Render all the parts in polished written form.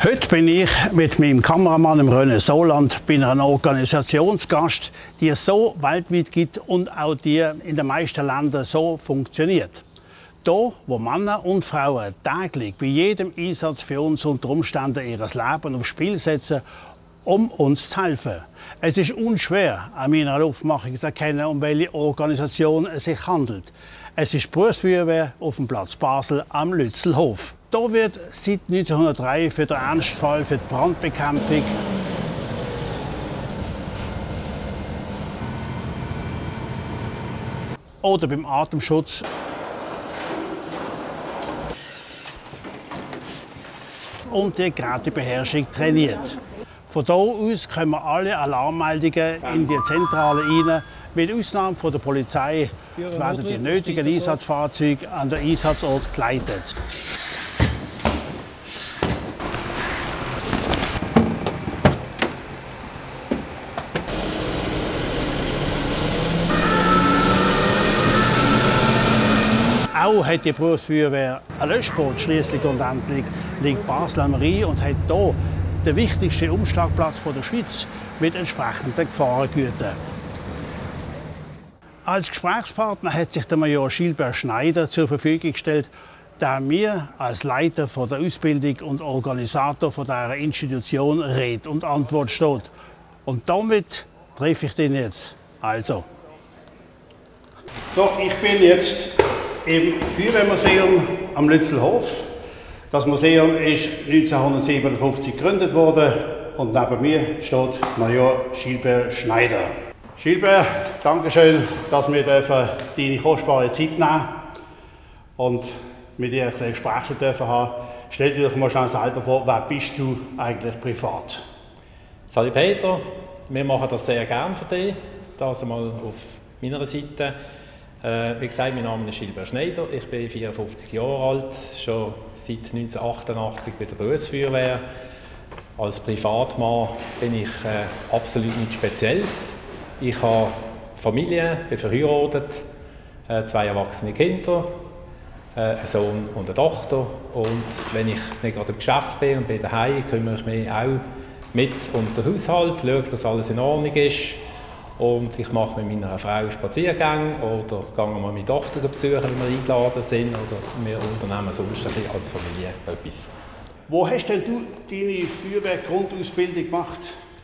Heute bin ich mit meinem Kameramann im René Soland bei einer Organisationsgast, die es so weltweit gibt und auch die in den meisten Ländern so funktioniert. Da, wo Männer und Frauen täglich bei jedem Einsatz für uns unter Umständen ihr Leben aufs Spiel setzen, um uns zu helfen. Es ist unschwer, an meiner Luftmachung zu erkennen, um welche Organisation es sich handelt. Es ist die Berufsfeuerwehr auf dem Platz Basel am Lützelhof. Hier wird seit 1903 für den Ernstfall für die Brandbekämpfung oder beim Atemschutz und die Gerätebeherrschung trainiert. Von hier aus kommen alle Alarmmeldungen in die Zentrale rein. Mit Ausnahme von der Polizei werden die nötigen Einsatzfahrzeuge an den Einsatzort geleitet. Auch hat die Berufsfeuerwehr ein Löschboot. Schliesslich und endlich liegt Basel am Rhein und hat hier den wichtigsten Umschlagplatz der Schweiz mit entsprechenden Gefahrengütern. Als Gesprächspartner hat sich der Major Gilbert Schneider zur Verfügung gestellt, der mir als Leiter der Ausbildung und Organisator dieser Institution Rede und Antwort steht. Und damit treffe ich den jetzt. Also. So, ich bin jetzt im Feuerwehrmuseum am Lützelhof. Das Museum ist 1957 gegründet worden und neben mir steht Major Gilbert Schneider. Gilbert, danke schön, dass wir deine kostbare Zeit nehmen und mit dir ein Gespräch dürfen haben. Stell dir doch mal schnell selber vor, wer bist du eigentlich privat? Salut Peter, wir machen das sehr gerne für dich. Das einmal auf meiner Seite. Wie gesagt, mein Name ist Gilbert Schneider, ich bin 54 Jahre alt, schon seit 1988 bei der Berufsfeuerwehr. Als Privatmann bin ich absolut nichts Spezielles. Ich habe Familie, bin verheiratet, 2 erwachsene Kinder, einen Sohn und eine Tochter. Und wenn ich nicht gerade im Geschäft bin und bin daheim, kümmere ich mich auch mit um den Haushalt, schaue, dass alles in Ordnung ist. Und ich mache mit meiner Frau Spaziergänge oder gehe mal meine Tochter besuchen, wenn wir eingeladen sind. Oder wir unternehmen sonst als Familie etwas. Wo hast denn du deine Feuerwehrgrundausbildung gemacht?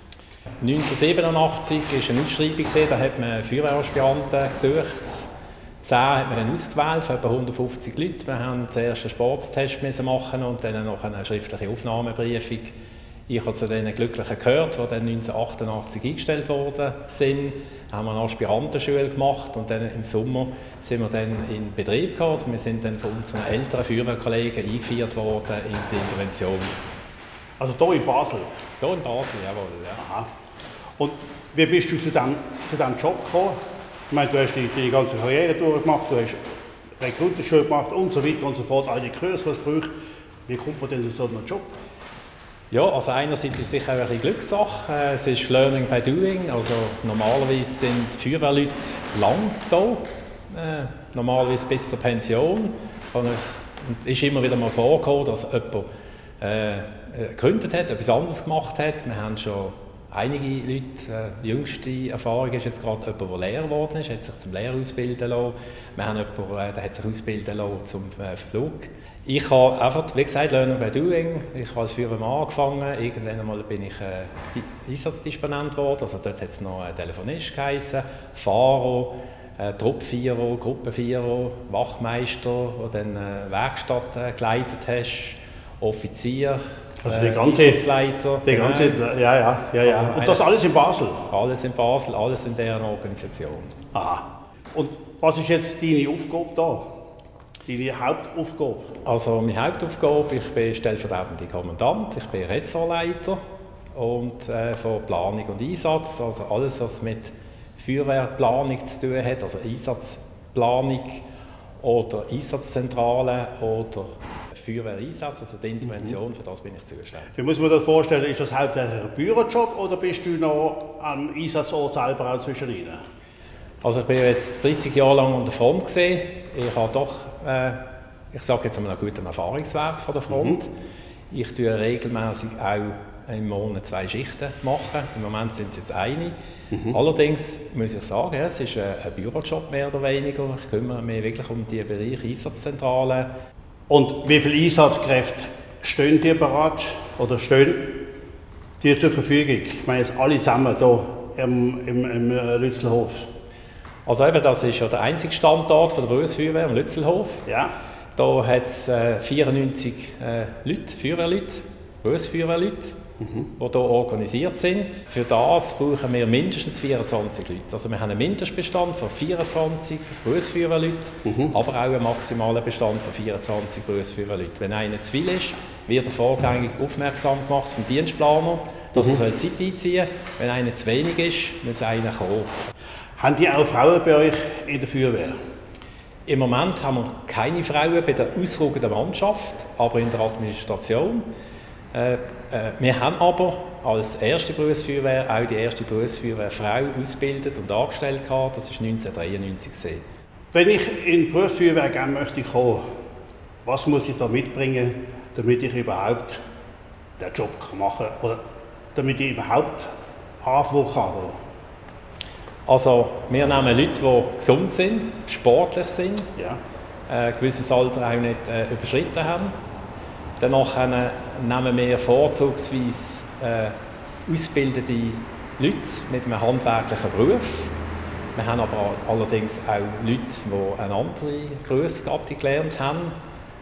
1987 war eine Ausschreibung, da hat man Feuerwehraspiranten gesucht. 10 hat man dann ausgewählt, für etwa 150 Leute. Wir mussten zuerst einen Sportstest machen und dann noch eine schriftliche Aufnahmeprüfung. Ich habe zu den Glücklichen gehört, die dann 1988 eingestellt worden sind. Haben wir eine Aspirantenschule gemacht und dann im Sommer sind wir dann in Betrieb gekommen. Also wir sind dann von unseren älteren Feuerwehrkollegen eingeführt worden in die Intervention. Also hier in Basel? Hier in Basel, jawohl. Ja. Aha. Und wie bist du zu diesem Job gekommen? Ich meine, du hast die ganze Karriere durchgemacht, du hast Rekrutenschule gemacht und so weiter und so fort, all die Kurse, die es braucht. Wie kommt man denn zu so einem Job? Ja, also einerseits ist es sicher auch eine Glückssache. Es ist Learning by Doing. Also normalerweise sind Feuerwehrleute lang da, normalerweise bis zur Pension. Und es ist immer wieder mal vorgekommen, dass jemand gegründet hat, etwas anderes gemacht hat. Wir haben schon einige Leute, jüngste Erfahrung ist jetzt gerade jemand, der Lehrer geworden ist, hat sich zum Lehrer ausbilden lassen. Wir haben jemanden, der hat sich ausbilden lassen zum Flug. Ich habe einfach, wie gesagt, Learning by Doing. Ich habe als Feuerwehrmann angefangen. Irgendwann einmal bin ich Einsatzdisponent geworden. Also dort hat es noch einen Telefonist geheissen, Fahrer, Truppführer, Gruppenführer, Wachmeister, der dann Werkstatt geleitet hast, Offizier, also die ganze, Einsatzleiter. Die ganze, ja. Also und das alles in Basel? Alles in Basel, alles in deren Organisation. Aha. Und was ist jetzt deine Aufgabe da? Deine Hauptaufgabe? Also meine Hauptaufgabe, ich bin stellvertretender Kommandant, ich bin Ressortleiter und von Planung und Einsatz, also alles was mit Feuerwehrplanung zu tun hat, also Einsatzplanung oder Einsatzzentrale oder Feuerwehreinsatz, also die Intervention, für das bin ich zuständig. Wie muss man das vorstellen, ist das hauptsächlich ein Bürojob oder bist du noch am Einsatzort selber auch zwischendrin? Also ich bin jetzt 30 Jahre lang an der Front gesehen. Ich habe doch, ich sage jetzt einmal, einen guten Erfahrungswert von der Front. Ich tue regelmäßig auch im Monat 2 Schichten machen. Im Moment sind es jetzt eine. Allerdings muss ich sagen, es ist ein Bürojob mehr oder weniger. Ich kümmere mich wirklich um die Bereiche Einsatzzentrale. Und wie viele Einsatzkräfte stehen dir bereit oder stehen dir zur Verfügung? Ich meine jetzt alle zusammen hier im Lützelhof. Also eben, das ist ja der einzige Standort der Berufsfeuerwehr im Lützelhof. Ja. Da hat es 94 Leute, Feuerwehrleute, Berufsfeuerwehrleute, die hier organisiert sind. Für das brauchen wir mindestens 24 Leute. Also wir haben einen Mindestbestand von 24 Berufsfeuerwehrleuten, aber auch einen maximalen Bestand von 24 Berufsfeuerwehrleuten. Wenn einer zu viel ist, wird er vorgängig aufmerksam gemacht vom Dienstplaner, dass er Zeit einziehen soll. Wenn einer zu wenig ist, muss einer kommen. Haben die auch Frauen bei euch in der Feuerwehr? Im Moment haben wir keine Frauen bei der ausrückenden Mannschaft, aber in der Administration. Wir haben aber als erste Berufsfeuerwehr auch die erste Berufsfeuerwehrfrau ausgebildet und angestellt gehabt. Das war 1993. Wenn ich in die Berufsfeuerwehr gerne möchte kommen, was muss ich da mitbringen, damit ich überhaupt den Job machen kann oder damit ich überhaupt anfangen kann? Also, wir nehmen Leute, die gesund sind, sportlich sind, Ja. ein gewisses Alter auch nicht überschritten haben. Danach nehmen wir vorzugsweise ausgebildete Leute mit einem handwerklichen Beruf. Wir haben aber allerdings auch Leute, die eine andere Berufsgattung gelernt haben.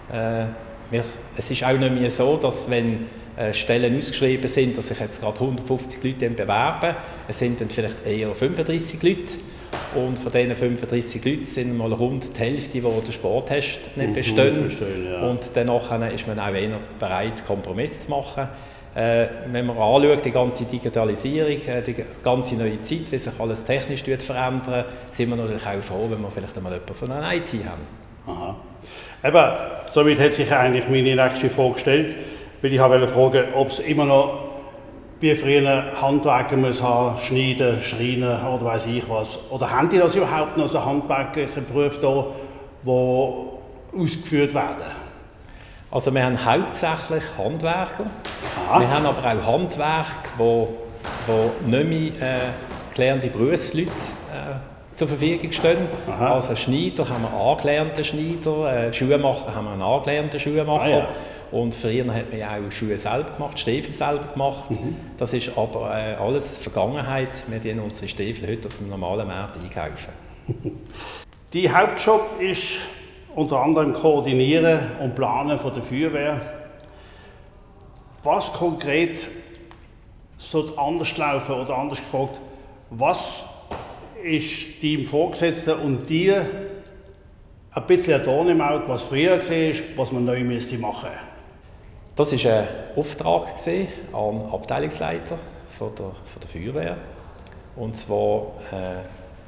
Es ist auch nicht mehr so, dass wenn Stellen ausgeschrieben sind, dass sich jetzt gerade 150 Leute bewerben. Es sind dann vielleicht eher 35 Leute. Und von diesen 35 Leuten sind mal rund die Hälfte, die den Sporttest nicht bestehen. Ja. Und danach ist man auch eher bereit, Kompromisse zu machen. Wenn man anschaut, die ganze Digitalisierung, die ganze neue Zeit, wie sich alles technisch verändert, sind wir natürlich auch froh, wenn wir vielleicht einmal jemanden von einer IT haben. Aha. Eben, somit hat sich eigentlich meine nächste Frage gestellt, weil ich wollte fragen, ob es immer noch wie früher Handwerker muss haben, schneiden, schreinen oder weiß ich was. Oder haben die das überhaupt noch, so handwerkliche Berufe da, die ausgeführt werden? Also wir haben hauptsächlich Handwerker. Aha. Wir haben aber auch Handwerk, wo nicht mehr gelernte Berufsleute zur Verfügung stehen. Aha. Also Schneider haben wir angelernte Schneider, Schuhmacher haben wir einen angelernten Schuhmacher. Ah, ja. Und früher hat man ja auch Schuhe selber gemacht, Stiefel selber gemacht. Das ist aber alles Vergangenheit. Wir dienen unsere Stiefel heute auf dem normalen Markt einkaufen. Dein Hauptjob ist unter anderem Koordinieren und Planen von der Feuerwehr. Was konkret sollte anders laufen oder anders gefragt, was ist deinem Vorgesetzten und dir ein bisschen ein Dorn im Auge, was früher war, was man neu machen müsste? Das war ein Auftrag an den Abteilungsleiter von der Feuerwehr. Und zwar war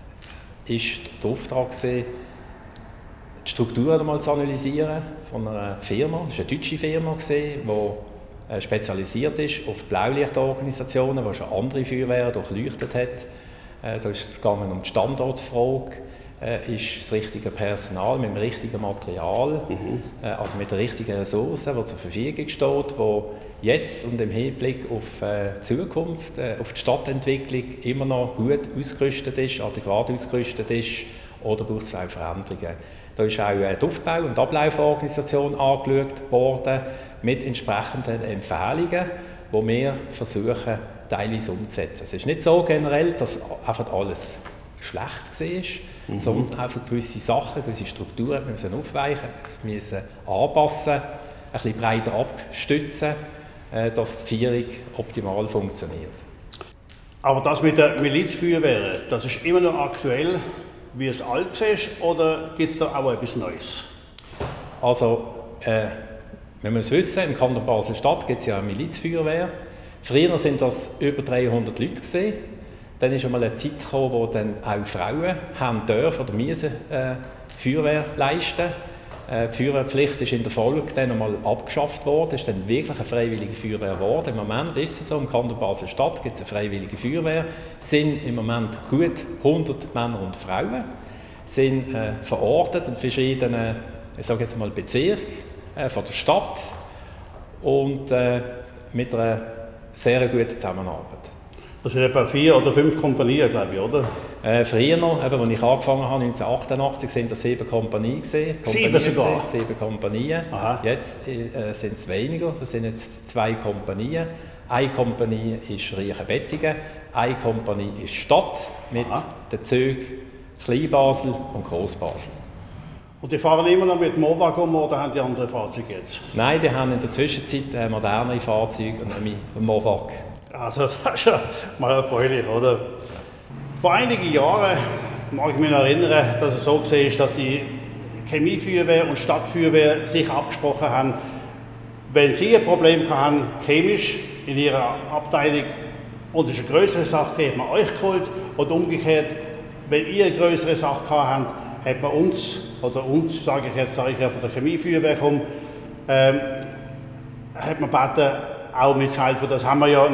der Auftrag, die Strukturen einmal zu analysieren von einer Firma. Das war eine deutsche Firma, die spezialisiert ist auf Blaulichtorganisationen, die schon andere Feuerwehren durchleuchtet hat. Da ist es gegangen um die Standortfrage. Ist das richtige Personal mit dem richtigen Material, also mit der richtigen Ressource, die zur Verfügung steht, die jetzt und im Hinblick auf die Zukunft, auf die Stadtentwicklung immer noch gut ausgerüstet ist, adäquat ausgerüstet ist, oder braucht es auch Veränderungen. Da ist auch die Aufbau- und Ablauforganisation angeschaut worden, mit entsprechenden Empfehlungen, die wir versuchen, teilweise umzusetzen. Es ist nicht so generell, dass einfach alles schlecht war, sondern einfach gewisse Sachen, gewisse Strukturen müssen aufweichen, müssen anpassen, ein bisschen breiter abstützen, dass die Führung optimal funktioniert. Aber das mit der Milizfeuerwehr, das ist immer noch aktuell, wie es alt ist, oder gibt es da auch etwas Neues? Also, man muss wissen, im Kanton Basel-Stadt gibt es ja eine Milizfeuerwehr. Früher waren das über 300 Leute gewesen. Dann ist einmal eine Zeit gekommen, wo dann auch Frauen haben dürfen oder müssen Feuerwehr leisten. Die Feuerwehrpflicht ist in der Folge dann einmal abgeschafft worden. Es ist dann wirklich eine freiwillige Feuerwehr geworden. Im Moment ist es so, im Kanton Basel-Stadt gibt es eine freiwillige Feuerwehr. Es sind im Moment gut 100 Männer und Frauen, sind verortet in verschiedenen, ich sage jetzt mal Bezirken von der Stadt. und mit einer sehr guten Zusammenarbeit. Das sind etwa 4 oder 5 Kompanien, glaube ich, oder? Früher noch, als ich angefangen habe, 1988, sind das 7 Kompanien gesehen. 7 sogar? 7 Kompanien. Aha. Jetzt sind es weniger, das sind jetzt 2 Kompanien. Eine Kompanie ist Riechenbettigen, eine Kompanie ist Stadt mit den Zügen Kleinbasel und Grossbasel. Und die fahren immer noch mit Movagum oder haben die andere Fahrzeuge jetzt? Nein, die haben in der Zwischenzeit modernere Fahrzeuge und nämlich Movag. Also das ist ja mal erfreulich, oder? Vor einigen Jahren mag ich mich noch erinnern, dass es so war, dass die Chemiefeuerwehr und Stadtfeuerwehr sich abgesprochen haben, wenn sie ein Problem hatten, chemisch in ihrer Abteilung, und es ist eine größere Sache, hat man euch geholt, und umgekehrt, wenn ihr eine größere Sache habt, hat man uns, sage ich jetzt, da ich ja von der Chemiefeuerwehr komme, hat man gebeten, auch mitzuhelfen. Das haben wir ja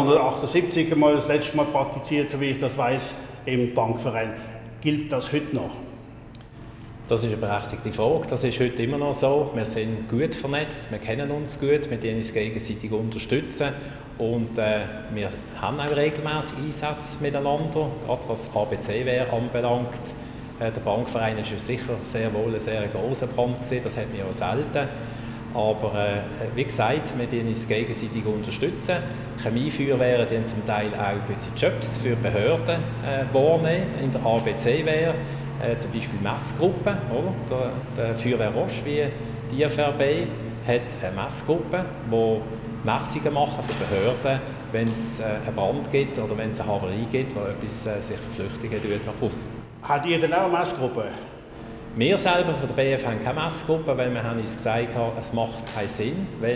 1978 mal das letzte Mal praktiziert, so wie ich das weiß, im Bankverein. Gilt das heute noch? Das ist eine berechtigte Frage. Das ist heute immer noch so. Wir sind gut vernetzt, wir kennen uns gut, wir können uns gegenseitig unterstützen und wir haben auch regelmäßig Einsätze miteinander, gerade was ABC-Wehr anbelangt. Der Bankverein ist sicher sehr wohl ein sehr grosser Brand gewesen, das hat man ja selten. Aber wie gesagt, wir können uns gegenseitig unterstützen. Chemiefeuerwehren die zum Teil auch gewisse Jobs für Behörden wahrnehmen in der ABC-Wehr. Zum Beispiel Messgruppen, oder? Der Feuerwehr Roche wie die FRB hat eine Messgruppe, die Messungen machen für Behörden, wenn es einen Brand gibt oder wenn es eine Havarie gibt, wo etwas sich verflüchtigen tut nach außen. Hat ihr denn auch eine Messgruppe? Wir selber von der BF haben keine Messgruppe, weil wir haben uns gesagt haben, es macht keinen Sinn, weil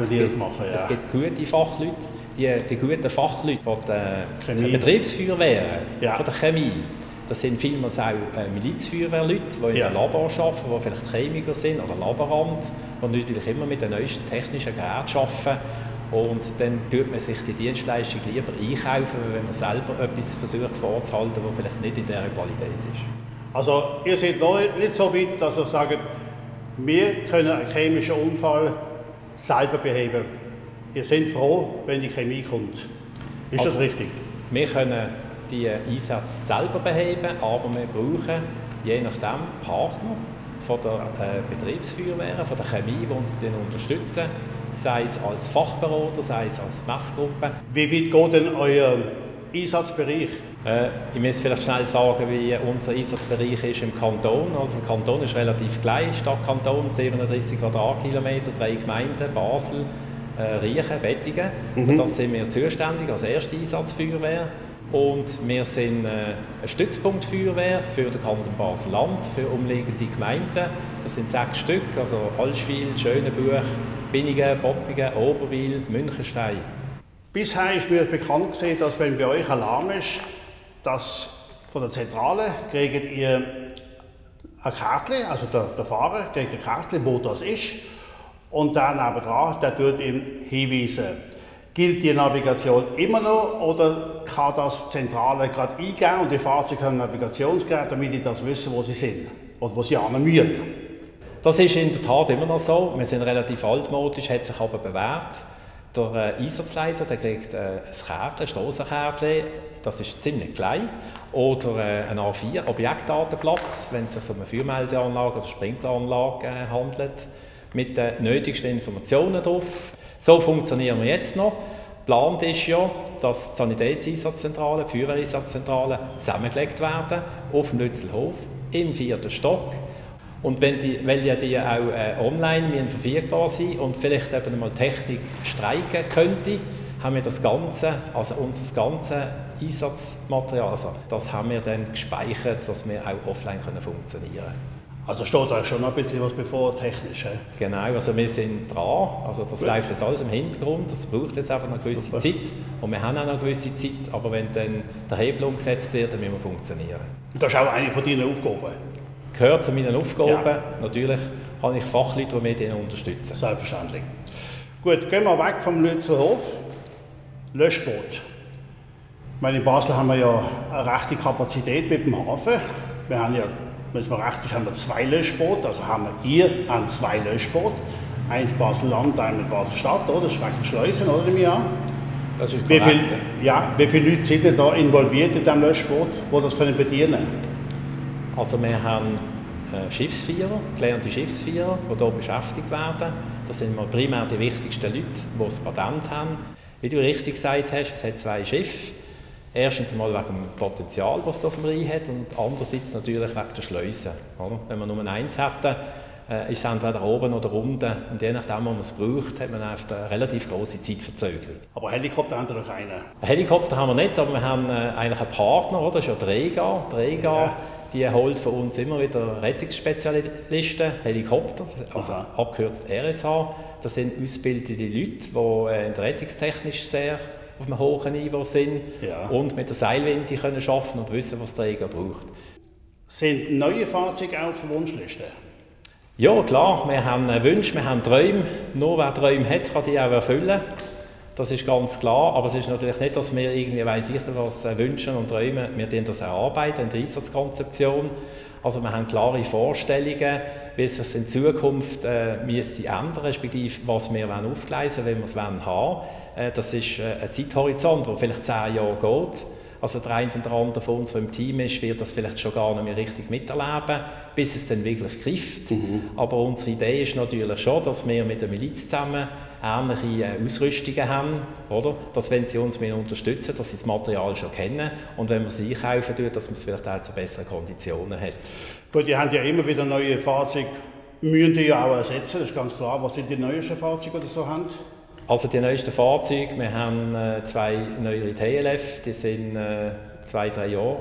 es gibt gute Fachleute, die guten Fachleute von der Betriebsfeuerwehr, von der Chemie. Das sind vielmals auch Milizfeuerwehrleute, die in den Labor arbeiten, die vielleicht Chemiker sind oder Laborant, die natürlich immer mit den neuesten technischen Geräten arbeiten. Und dann tut man sich die Dienstleistung lieber einkaufen, wenn man selber etwas versucht vorzuhalten, das vielleicht nicht in dieser Qualität ist. Also ihr seid noch nicht so weit, dass ihr sagt, wir können einen chemischen Unfall selber beheben. Ihr seid froh, wenn die Chemie kommt. Ist das richtig? Wir können die Einsätze selber beheben, aber wir brauchen je nachdem Partner von der Betriebsfeuerwehr, von der Chemie, die uns unterstützen, sei es als Fachberater, sei es als Messgruppe. Wie weit geht denn euer Einsatzbereich? Ich muss vielleicht schnell sagen, wie unser Einsatzbereich ist im Kanton. Also der Kanton ist relativ klein, Stadtkanton, 37 Quadratkilometer, 3 Gemeinden, Basel, Riechen, Bettigen. Und das sind wir zuständig als erste Einsatzfeuerwehr. Und wir sind eine Stützpunktfeuerwehr für den Kanton Basel-Land, für umliegende Gemeinden. Das sind 6 Stück, also Allschwil, Schönenbuch, Binningen, Bottmingen, Oberwil, Münchenstein. Bisher ist mir bekannt gewesen, dass wenn bei euch Alarm ist, dass von der Zentrale kriegt ihr ein Kärtchen, also der Fahrer kriegt ein Kärtchen, wo das ist, und der nebendran, der tut ihn hinweisen. Gilt die Navigation immer noch oder kann das Zentrale gerade eingeben und die Fahrzeuge haben ein Navigationsgerät, damit die das wissen, wo sie sind oder wo sie hin müssen? Das ist in der Tat immer noch so. Wir sind relativ altmodisch, hat sich aber bewährt. Der Einsatzleiter der kriegt ein Kärtchen, ein Strassenkärtchen, das ist ziemlich klein, oder ein A4 Objektdatenblatt, wenn es sich um eine Feuermeldeanlage oder Sprinkleranlage handelt, mit den nötigsten Informationen drauf. So funktionieren wir jetzt noch. Geplant ist ja, dass die Sanitätseinsatzzentralen, die Feuerwehreinsatzzentralen zusammengelegt werden auf dem Lützelhof im 4. Stock. Und weil ja die auch online verfügbar sind und vielleicht eben mal Technik streiken könnte, haben wir das Ganze, also unser ganzes Einsatzmaterial, also das haben wir dann gespeichert, dass wir auch offline funktionieren können. Also steht euch schon noch ein bisschen was bevor, technisch? Genau, also wir sind dran, also das läuft jetzt alles im Hintergrund, das braucht jetzt einfach eine gewisse Zeit und wir haben auch eine gewisse Zeit, aber wenn dann der Hebel umgesetzt wird, dann müssen wir funktionieren. Und das ist auch eine von deinen Aufgaben? Gehört zu meinen Aufgaben, ja. Natürlich habe ich Fachleute, die mich unterstützen. Selbstverständlich. Gut, gehen wir weg vom Lützelhof. Löschboot. Ich meine, in Basel haben wir ja eine rechte Kapazität mit dem Hafen. Wir haben ja, wenn es mir recht ist, haben wir 2 Löschboote, also haben wir 2 Löschboote. eins Basel-Land, einmal Basel-Stadt, oder? Das ist wegen Schleusen, oder, nehme ich an? Das ist korrekt. Wie viele Leute sind denn da involviert in diesem Löschboot, die das bedienen können? Also wir haben Schiffsführer, gelernte Schiffsführer, die hier beschäftigt werden. Das sind primär die wichtigsten Leute, die das Patent haben. Wie du richtig gesagt hast, es hat 2 Schiffe. Erstens mal wegen dem Potenzial, das es auf dem Rhein hat, und andererseits natürlich wegen der Schleusen. Wenn wir nur eins hätten, ist es entweder oben oder unten. Und je nachdem, wo man es braucht, hat man eine relativ grosse Zeitverzögerung. Aber Helikopter haben wir doch einen? Einen Helikopter haben wir nicht, aber wir haben eigentlich einen Partner, oder? Das ist ja Drega. Drega, die holt von uns immer wieder Rettungsspezialisten, Helikopter, also abgekürzt RSH. Das sind ausgebildete Leute, die in der rettungstechnisch sehr auf einem hohen Niveau sind und mit der Seilwinde können arbeiten und wissen, was der Träger braucht. Sind neue Fahrzeuge auf der Wunschliste? Ja, klar. Wir haben Wünsche, wir haben Träume. Nur wer Träume hat, kann die auch erfüllen. Das ist ganz klar. Aber es ist natürlich nicht, dass wir irgendwie sicher was wünschen und träumen. Wir das erarbeiten in der Einsatzkonzeption. Also wir haben klare Vorstellungen, wie es sich in Zukunft müsste ändern, respektive was wir aufgleisen wollen, wenn wir es haben wollen. Das ist ein Zeithorizont, der vielleicht 10 Jahre geht. Also der eine oder andere von uns, der im Team ist, wird das vielleicht schon gar nicht mehr richtig miterleben, bis es dann wirklich greift. Aber unsere Idee ist natürlich schon, dass wir mit der Miliz zusammen ähnliche Ausrüstungen haben, oder? Dass wenn sie uns unterstützen, dass sie das Material schon kennen und wenn wir es einkaufen, dass man es vielleicht auch zu besseren Konditionen hat. Gut, ihr habt ja immer wieder neue Fahrzeuge, müssen die ja auch ersetzen, das ist ganz klar. Was sind die neuesten Fahrzeuge, die ihr so habt? Also die neuesten Fahrzeuge, wir haben 2 neuere TLF, die sind 2-3 Jahre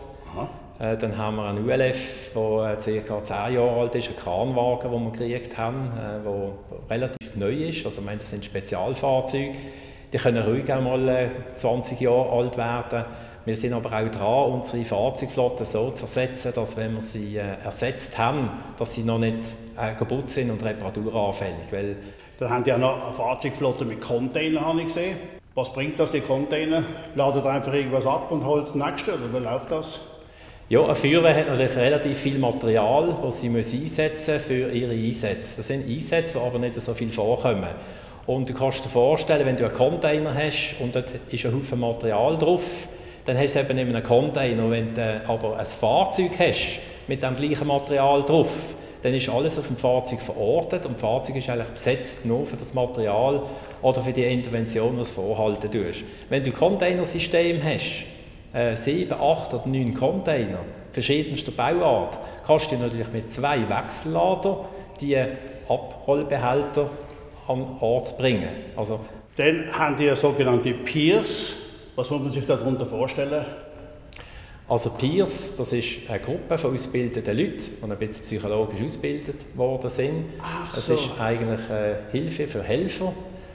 alt. Dann haben wir einen ULF, der ca. 10 Jahre alt ist, einen Kranwagen, den wir gekriegt haben, der relativ neu ist. Also das sind Spezialfahrzeuge, die können ruhig auch mal 20 Jahre alt werden. Wir sind aber auch dran, unsere Fahrzeugflotte so zu ersetzen, dass wenn wir sie ersetzt haben, dass sie noch nicht kaputt sind und reparaturanfällig. Weil dann haben die ja noch eine Fahrzeugflotte mit Containern, habe ich gesehen. Was bringt das, die Container? Ladet einfach irgendwas ab und holt das nächste, oder wie läuft das? Ja, eine Feuerwehr hat natürlich relativ viel Material, das sie einsetzen für ihre Einsätze. Das sind Einsätze, die aber nicht so viel vorkommen. Und du kannst dir vorstellen, wenn du einen Container hast und dort ist ein Haufen Material drauf, dann hast du es eben in einem Container. Wenn du aber ein Fahrzeug hast mit dem gleichen Material drauf, dann ist alles auf dem Fahrzeug verortet und das Fahrzeug ist eigentlich besetzt nur für das Material oder für die Intervention, die du vorhalten tust. Wenn du ein Containersystem hast, 7, 8 oder 9 Container verschiedenster Bauart, kannst du natürlich mit 2 Wechselladern die Abrollbehälter an den Ort bringen. Also, dann haben die sogenannte Piers. Was muss man sich darunter vorstellen? Also Peers, das ist eine Gruppe von ausgebildeten Leuten, die ein bisschen psychologisch ausgebildet worden sind. Das ist eigentlich Hilfe für Helfer.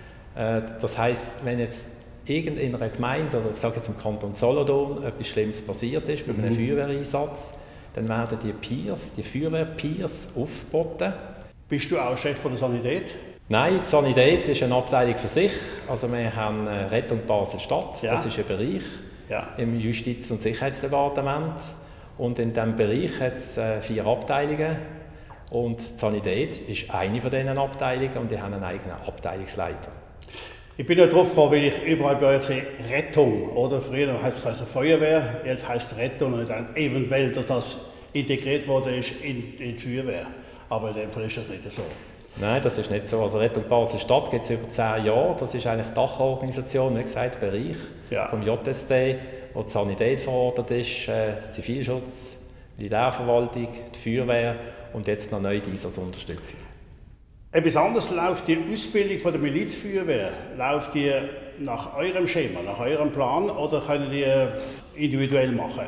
Das heisst, wenn jetzt in einer Gemeinde, oder ich sage jetzt im Kanton Solothurn, etwas Schlimmes passiert ist bei einem Feuerwehreinsatz, dann werden die Peers, die Feuerwehr-Peers aufgeboten. Bist du auch Chef von der Sanität? Nein, die Sanität ist eine Abteilung für sich. Also wir haben Rettung Basel-Stadt, das ist ein Bereich. Im Justiz- und Sicherheitsdepartement. Und in diesem Bereich hat es 4 Abteilungen. Und die Sanität ist eine von diesen Abteilungen und die haben einen eigenen Abteilungsleiter. Ich bin ja drauf gekommen, weil ich überall bei euch sehe, Rettung. Oder? Früher heisst es Feuerwehr, jetzt heisst es Rettung. Und dann eventuell, dass das integriert worden ist in die Feuerwehr. Aber in dem Fall ist das nicht so. Nein, das ist nicht so. Also Rettung Basel-Stadt gibt es über 10 Jahre. Das ist eigentlich die Dachorganisation, wie gesagt, Bereich vom JSD, wo die Sanität verortet ist, Zivilschutz, Militärverwaltung, die Feuerwehr und jetzt noch neu die Einsatzunterstützung. Etwas anderes läuft die Ausbildung von der Milizfeuerwehr. Läuft die nach eurem Schema, nach eurem Plan oder können die individuell machen?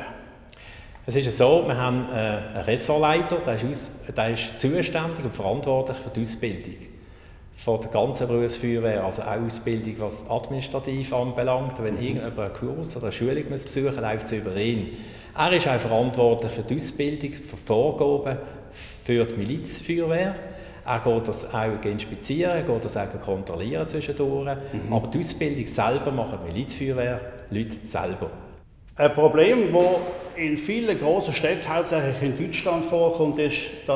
Es ist so, wir haben einen Ressortleiter, der ist zuständig und verantwortlich für die Ausbildung von der ganzen Berufsfeuerwehr, also auch Ausbildung, was administrativ anbelangt. Wenn irgendjemand einen Kurs oder eine Schulung besuchen muss, läuft es über ihn. Er ist auch verantwortlich für die Ausbildung, für die Vorgaben für die Milizfeuerwehr. Er geht das auch inspizieren, geht das auch kontrollieren zwischendurch. Aber die Ausbildung selber machen die Milizfeuerwehr-Leute selber. Ein Problem, das in vielen grossen Städten, hauptsächlich in Deutschland vorkommt, ist, dass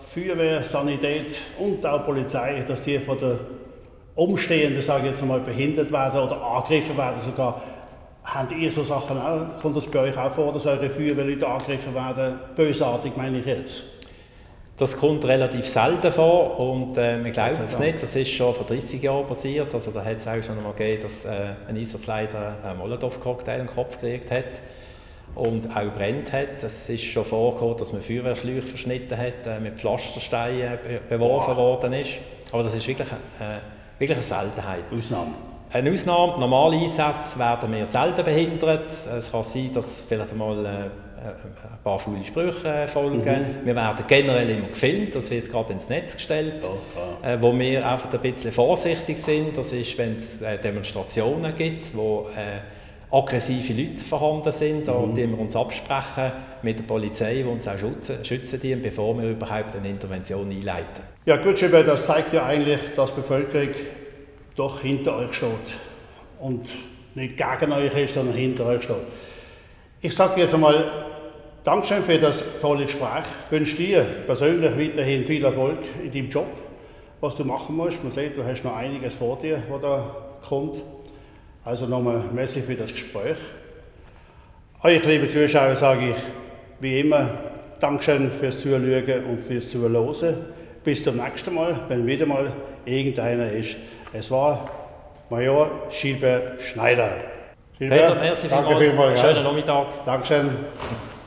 Feuerwehr, Sanität und auch Polizei, dass die von den Umstehenden, sage ich jetzt mal, behindert werden oder angegriffen werden sogar. Habt ihr so Sachen auch? Kommt das bei euch auch vor, dass eure Feuerwehrleute angegriffen werden? Bösartig meine ich jetzt. Das kommt relativ selten vor und man glaubt es nicht, das ist schon vor 30 Jahren passiert. Also da hat es auch schon einmal gegeben, dass ein Einsatzleiter einen Molotow-Cocktail in den Kopf gekriegt hat und auch brennt hat. Es ist schon vorgekommen, dass man Feuerwehrschläuche verschnitten hat, mit Pflastersteinen beworfen worden ist. Aber das ist wirklich eine Seltenheit. Ausnahme. Eine Ausnahme, normale Einsätze werden wir selten behindert. Es kann sein, dass vielleicht mal ein paar faule Sprüche folgen. Wir werden generell immer gefilmt, das wird gerade ins Netz gestellt. Wo wir einfach ein bisschen vorsichtig sind, das ist, wenn es Demonstrationen gibt, wo aggressive Leute vorhanden sind, da die wir uns absprechen mit der Polizei, die uns auch schützen dient, bevor wir überhaupt eine Intervention einleiten. Ja gut, Schübe, das zeigt ja eigentlich, dass die Bevölkerung doch hinter euch steht und nicht gegen euch ist, sondern hinter euch steht. Ich sage dir jetzt einmal Dankeschön für das tolle Gespräch. Ich wünsche dir persönlich weiterhin viel Erfolg in deinem Job, was du machen musst. Man sieht, du hast noch einiges vor dir, was da kommt. Also nochmal merci für das Gespräch. Euch, liebe Zuschauer, sage ich wie immer Dankeschön fürs Zuschauen und fürs Zuhören. Bis zum nächsten Mal, wenn wieder mal irgendeiner ist. Es war Major Gilbert Schneider. Peter, merci vielmals. Schönen Nachmittag. Dankeschön.